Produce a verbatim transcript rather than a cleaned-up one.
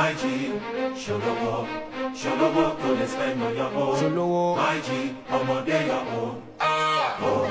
My G, Sholowo, Sholowo, go let's spend on your own. Solowo. My G, ọmọdé your own. Ah, oh.